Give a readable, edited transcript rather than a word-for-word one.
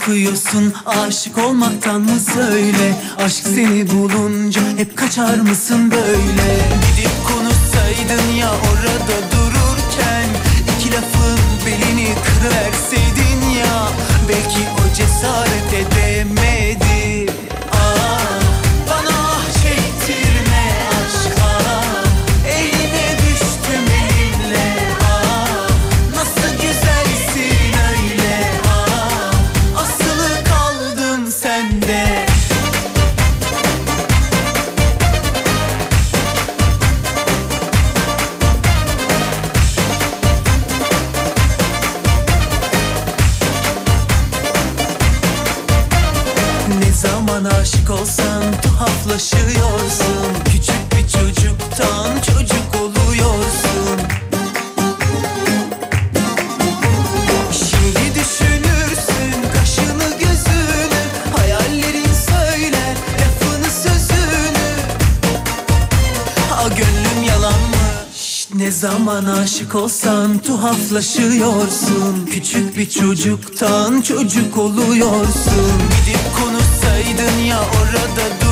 korkuyorsun aşık olmaktan mı söyle? Aşk seni bulunca hep kaçar mısın böyle? Gidip konuşsaydın ya orada dururken, iki lafın belini kırıverseydin ya, belki o cesaret edemedi. Bana çektirme aşka, eline düştüm elimle. Nasıl güzelsin öyle, asılı kaldım sende. Ne zaman aşık olsan tuhaflaşıyorsun. Küçük bir çocuktan çocuk oluyorsun. Şimdi düşünürsün kaşını gözünü, hayallerin söyler lafını sözünü. Gönlüm yalan mı? Ne zaman aşık olsan tuhaflaşıyorsun. Küçük bir çocuktan çocuk oluyorsun. Gidip konuşsaydın ya orada